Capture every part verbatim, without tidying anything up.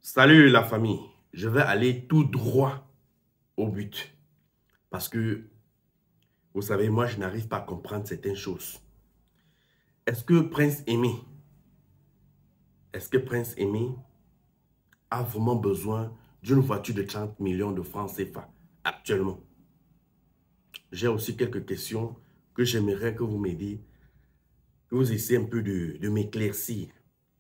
Salut la famille, je vais aller tout droit au but. Parce que, vous savez, moi je n'arrive pas à comprendre certaines choses. Est-ce que Prince Aimé, est-ce que Prince Aimé a vraiment besoin d'une voiture de trente millions de francs C F A actuellement? J'ai aussi quelques questions que j'aimerais que vous m'aidiez, que vous essayez un peu de, de m'éclaircir.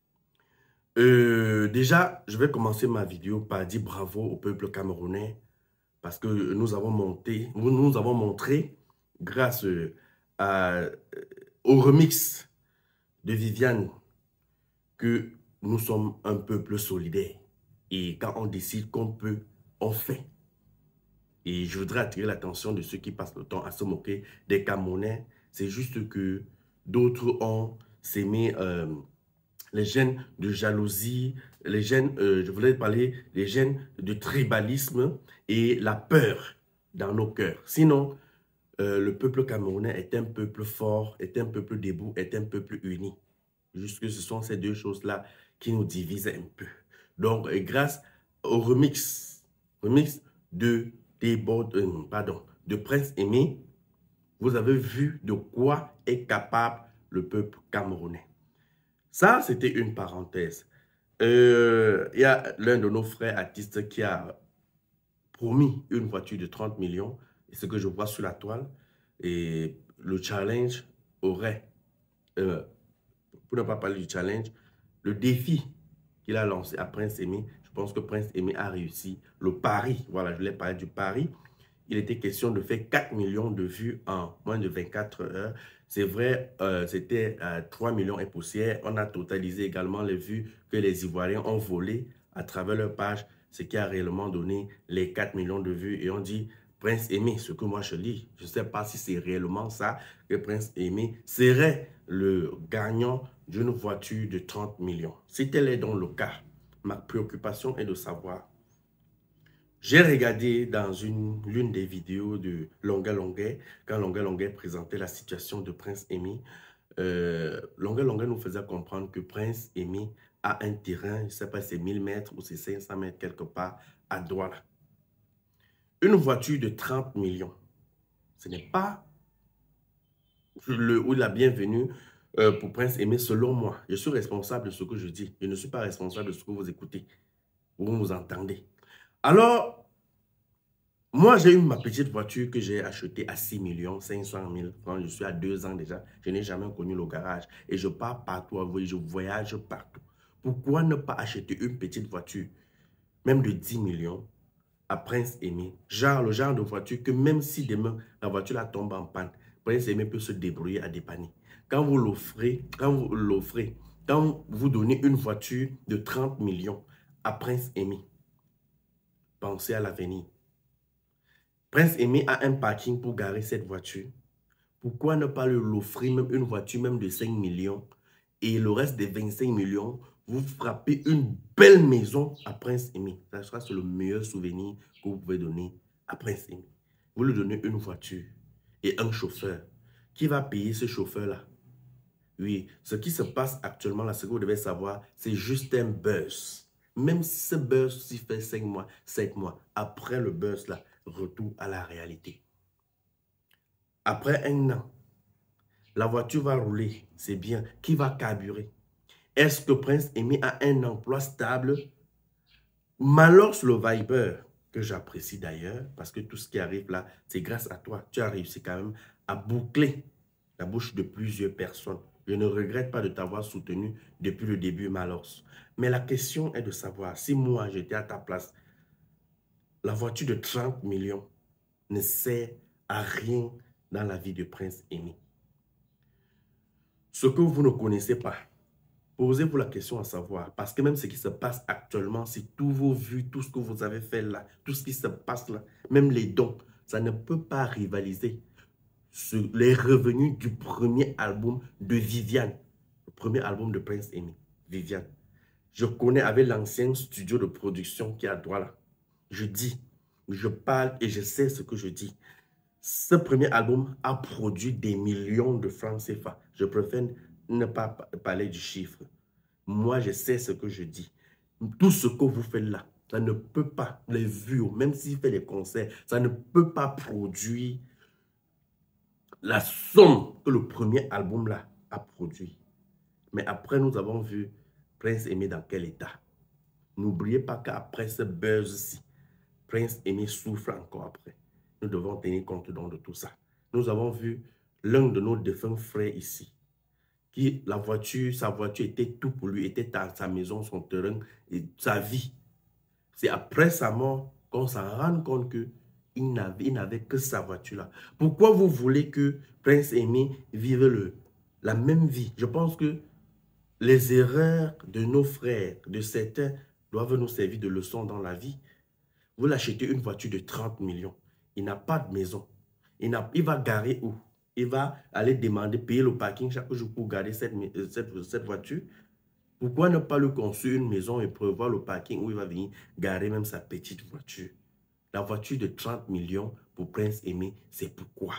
Euh, déjà, je vais commencer ma vidéo par dire bravo au peuple camerounais parce que nous avons monté, nous, nous avons montré, grâce à, au remix de Viviane, que nous sommes un peuple solidaire. Et quand on décide qu'on peut, on fait. Et je voudrais attirer l'attention de ceux qui passent le temps à se moquer des Camerounais. C'est juste que d'autres ont s'aimé euh, les gènes de jalousie, les gènes, euh, je voulais parler des gènes de tribalisme et la peur dans nos cœurs. Sinon, euh, le peuple camerounais est un peuple fort, est un peuple debout, est un peuple uni. Juste que ce sont ces deux choses-là qui nous divisent un peu. Donc, euh, grâce au remix, remix de, Debo, euh, pardon, de Prince Aimé, vous avez vu de quoi est capable le peuple camerounais. Ça, c'était une parenthèse. Euh, il y a l'un de nos frères artistes qui a promis une voiture de trente millions. Et ce que je vois sur la toile, et le challenge aurait, euh, pour ne pas parler du challenge, le défi qu'il a lancé à Prince Aimé, je pense que Prince Aimé a réussi. Le pari, voilà, je voulais parler du pari. Il était question de faire quatre millions de vues en moins de vingt-quatre heures. C'est vrai, euh, c'était euh, trois millions et poussière. On a totalisé également les vues que les Ivoiriens ont volées à travers leur page, ce qui a réellement donné les quatre millions de vues. Et on dit, Prince Aimé, ce que moi je lis, je ne sais pas si c'est réellement ça, que Prince Aimé serait le gagnant d'une voiture de trente millions. Si tel est donc le cas, ma préoccupation est de savoir. J'ai regardé dans l'une des vidéos de Longa Longuet, quand Longa Longuet présentait la situation de Prince Aimé, euh, Longa Longuet nous faisait comprendre que Prince Aimé a un terrain, je ne sais pas si c'est mille mètres ou c'est cinq cents mètres quelque part, à Douala. Une voiture de trente millions, ce n'est pas le ou la bienvenue euh, pour Prince Aimé selon moi. Je suis responsable de ce que je dis. Je ne suis pas responsable de ce que vous écoutez ou vous entendez. Alors, moi, j'ai eu ma petite voiture que j'ai achetée à six millions cinq cent mille francs. Je suis à deux ans déjà. Je n'ai jamais connu le garage. Et je pars partout, je voyage partout. Pourquoi ne pas acheter une petite voiture, même de dix millions, à Prince Aimé? Genre, le genre de voiture que même si demain, la voiture la tombe en panne, Prince Aimé peut se débrouiller à dépanner. Quand vous l'offrez, quand vous l'offrez, quand vous donnez une voiture de trente millions à Prince Aimé, pensez à l'avenir. Prince Aimé a un parking pour garer cette voiture. Pourquoi ne pas l'offrir même une voiture même de cinq millions et le reste des vingt-cinq millions, vous frappez une belle maison à Prince Aimé. Ça sera le meilleur souvenir que vous pouvez donner à Prince Aimé. Vous lui donnez une voiture et un chauffeur. Qui va payer ce chauffeur-là? Oui, ce qui se passe actuellement là, ce que vous devez savoir, c'est juste un buzz. Même si ce buzz fait cinq mois, sept mois, après le buzz là, retour à la réalité. Après un an, la voiture va rouler, c'est bien. Qui va carburer? Est-ce que Prince Aimé a un emploi stable? Malors le Viber, que j'apprécie d'ailleurs, parce que tout ce qui arrive là, c'est grâce à toi. Tu as réussi quand même à boucler la bouche de plusieurs personnes. Je ne regrette pas de t'avoir soutenu depuis le début, Malors. Mais la question est de savoir, si moi j'étais à ta place, la voiture de trente millions ne sert à rien dans la vie de Prince Aimé. Ce que vous ne connaissez pas, posez-vous la question à savoir, parce que même ce qui se passe actuellement, c'est tous vos vues, tout ce que vous avez fait là, tout ce qui se passe là, même les dons, ça ne peut pas rivaliser sur les revenus du premier album de Viviane, le premier album de Prince Aimé, Viviane. Je connais avec l'ancien studio de production qui est à Douala. Je dis, je parle et je sais ce que je dis. Ce premier album a produit des millions de francs C F A. Je préfère ne pas parler du chiffre. Moi, je sais ce que je dis. Tout ce que vous faites là, ça ne peut pas, les vues, même s'il fait des concerts, ça ne peut pas produire la somme que le premier album là a produit. Mais après, nous avons vu Prince Aimé dans quel état. N'oubliez pas qu'après ce buzz-ci, Prince Aimé souffre encore après. Nous devons tenir compte donc de tout ça. Nous avons vu l'un de nos défunts frères ici, qui, la voiture, sa voiture était tout pour lui, était dans sa maison, son terrain, et sa vie. C'est après sa mort qu'on s'en rend compte qu'il n'avait que sa voiture-là. Pourquoi vous voulez que Prince Aimé vive le, la même vie? Je pense que les erreurs de nos frères, de certains, doivent nous servir de leçon dans la vie. Vous l'achetez une voiture de trente millions. Il n'a pas de maison. Il, il va garer où? Il va aller demander, payer le parking chaque jour pour garder cette, cette, cette voiture. Pourquoi ne pas lui construire une maison et prévoir le parking où il va venir garer même sa petite voiture? La voiture de trente millions pour Prince Aimé, c'est pourquoi.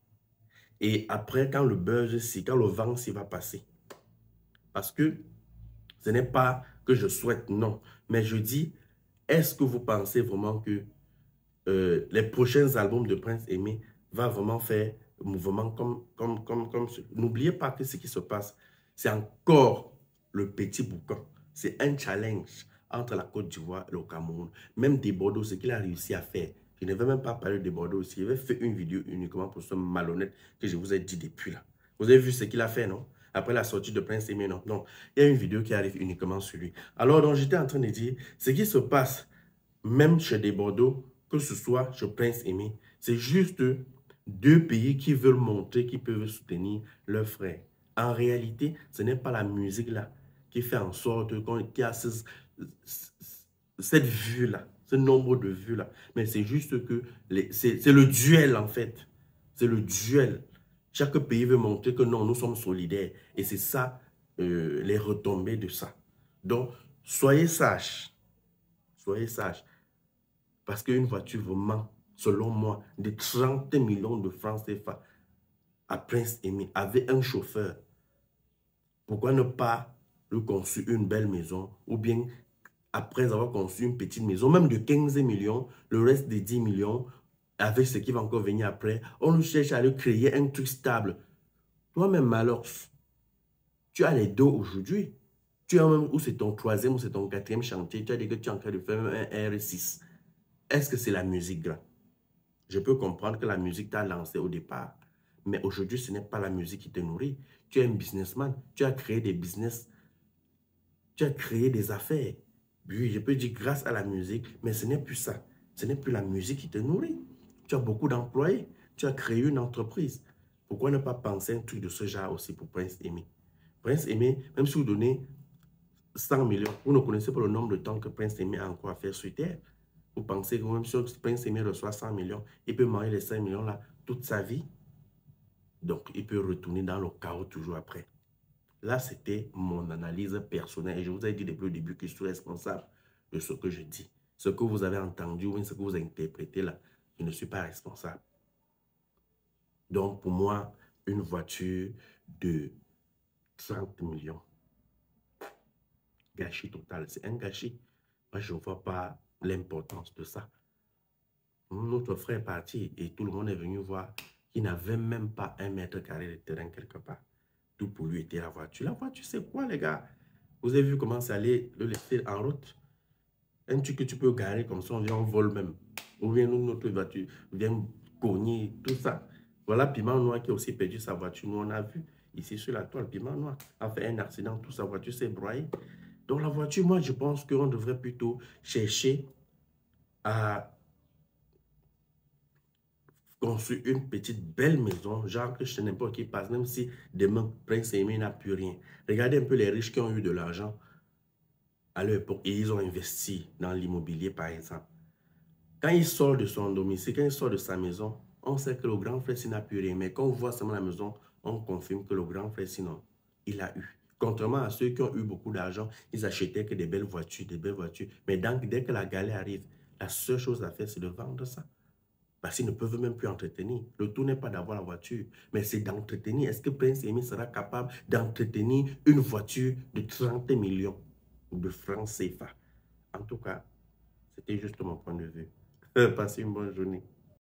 Et après, quand le buzz, si, quand le vent s'y va passer, parce que ce n'est pas que je souhaite, non. Mais je dis, est-ce que vous pensez vraiment que euh, les prochains albums de Prince Aimé va vraiment faire mouvement comme, comme, comme, comme ce. N'oubliez pas que ce qui se passe, c'est encore le petit boucan. C'est un challenge entre la Côte d'Ivoire et le Cameroun. Même des Bordeaux, ce qu'il a réussi à faire. Je ne vais même pas parler de Bordeaux aussi. Il avait fait une vidéo uniquement pour ce malhonnête que je vous ai dit depuis là. Vous avez vu ce qu'il a fait, non? Après la sortie de Prince Aimé, non? Non. Il y a une vidéo qui arrive uniquement sur lui. Alors, donc, j'étais en train de dire, ce qui se passe, même chez des Bordeaux, que ce soit chez Prince Aimé, c'est juste deux pays qui veulent montrer qu'ils peuvent soutenir leurs frères. En réalité, ce n'est pas la musique là qui fait en sorte qu'il y a ce, cette vue-là, ce nombre de vues-là. Mais c'est juste que c'est le duel en fait. C'est le duel. Chaque pays veut montrer que non, nous sommes solidaires. Et c'est ça, euh, les retombées de ça. Donc, soyez sages. Soyez sages. Parce qu'une voiture vraiment, selon moi, de trente millions de francs C F A à Prince Aimé, avec un chauffeur. Pourquoi ne pas lui construire une belle maison ou bien, après avoir construit une petite maison, même de quinze millions, le reste de dix millions, avec ce qui va encore venir après, on nous cherche à lui créer un truc stable. Toi-même, alors, tu as les deux aujourd'hui. Tu as même, ou c'est ton troisième, ou c'est ton quatrième chantier, tu as dit que tu es en train de faire un R six. Est-ce que c'est la musique là? Je peux comprendre que la musique t'a lancé au départ. Mais aujourd'hui, ce n'est pas la musique qui te nourrit. Tu es un businessman. Tu as créé des business. Tu as créé des affaires. Oui, je peux dire grâce à la musique, mais ce n'est plus ça. Ce n'est plus la musique qui te nourrit. Tu as beaucoup d'employés. Tu as créé une entreprise. Pourquoi ne pas penser un truc de ce genre aussi pour Prince Aimé? Prince Aimé, même si vous donnez cent millions, vous ne connaissez pas le nombre de temps que Prince Aimé a encore à faire sur Terre. Vous pensez que même si Prince Aimé reçoit cent millions, il peut manger les cinq millions là toute sa vie? Donc, il peut retourner dans le chaos toujours après. Là, c'était mon analyse personnelle. Et je vous ai dit depuis le début que je suis responsable de ce que je dis. Ce que vous avez entendu ou ce que vous avez interprété là, je ne suis pas responsable. Donc, pour moi, une voiture de trente millions, gâchis total, c'est un gâchis. Moi, je ne vois pas l'importance de ça. Notre frère est parti et tout le monde est venu voir qu'il n'avait même pas un mètre carré de terrain quelque part. Tout pour lui était la voiture. La voiture, c'est quoi, les gars? Vous avez vu comment ça allait le laisser en route? Un truc que tu peux garer comme ça, on vient en vol même. Ou bien nous, notre voiture vient cogner, tout ça. Voilà Piment Noir qui a aussi perdu sa voiture. Nous, on a vu ici sur la toile, Piment Noir a fait un accident, toute sa voiture s'est broyée. Donc la voiture, moi, je pense qu'on devrait plutôt chercher à construire une petite belle maison, genre que je n'importe qui passe, même si demain, Prince Aimé n'a plus rien. Regardez un peu les riches qui ont eu de l'argent à leur époque et ils ont investi dans l'immobilier, par exemple. Quand il sort de son domicile, quand il sort de sa maison, on sait que le grand frère, s'il n'a plus rien. Mais quand on voit seulement la maison, on confirme que le grand frère, sinon, il a eu. Contrairement à ceux qui ont eu beaucoup d'argent, ils achetaient que des belles voitures, des belles voitures. Mais donc, dès que la galère arrive, la seule chose à faire, c'est de vendre ça. Parce qu'ils ne peuvent même plus entretenir. Le tout n'est pas d'avoir la voiture, mais c'est d'entretenir. Est-ce que Prince Aimé sera capable d'entretenir une voiture de trente millions de francs C F A? En tout cas, c'était juste mon point de vue. Passez une bonne journée.